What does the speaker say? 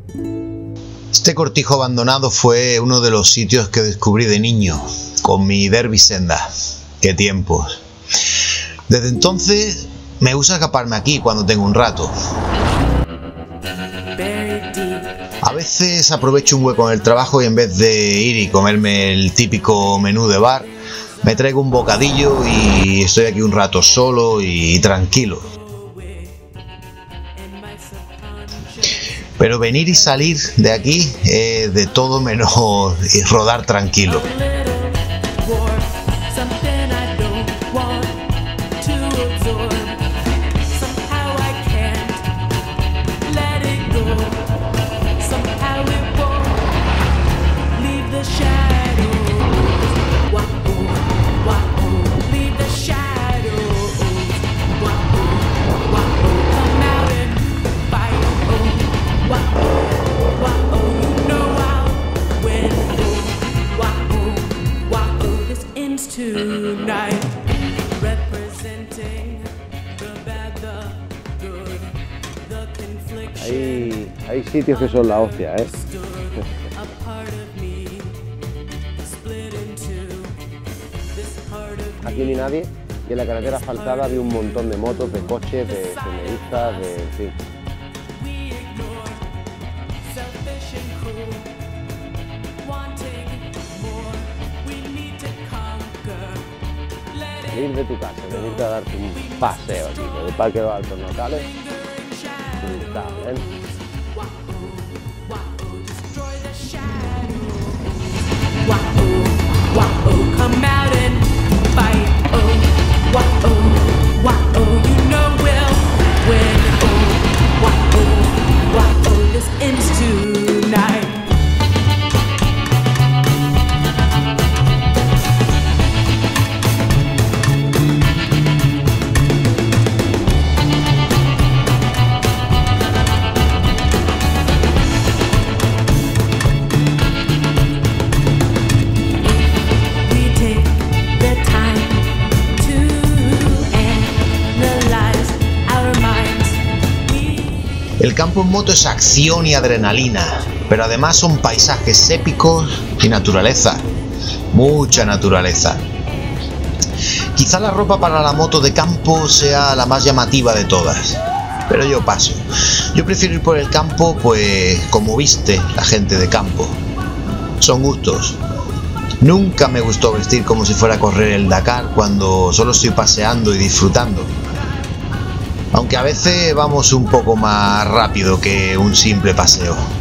Este cortijo abandonado fue uno de los sitios que descubrí de niño, con mi Derby Senda. ¡Qué tiempos! Desde entonces me gusta escaparme aquí cuando tengo un rato. A veces aprovecho un hueco en el trabajo y en vez de ir y comerme el típico menú de bar, me traigo un bocadillo y estoy aquí un rato solo y tranquilo. Pero venir y salir de aquí es de todo menos rodar tranquilo. Hay sitios que son la hostia, ¿eh? Aquí ni nadie, y en la carretera asfaltada había un montón de motos, de coches, de senderistas, de... en fin. Salir de tu casa, venirte a darte un paseo aquí, por el Parque de los Altos Notales. Brutal, ¿eh? El campo en moto es acción y adrenalina, pero además son paisajes épicos y naturaleza, mucha naturaleza. Quizá la ropa para la moto de campo sea la más llamativa de todas, pero yo paso. Yo prefiero ir por el campo, pues como viste la gente de campo. Son gustos. Nunca me gustó vestir como si fuera a correr el Dakar cuando solo estoy paseando y disfrutando. Aunque a veces vamos un poco más rápido que un simple paseo.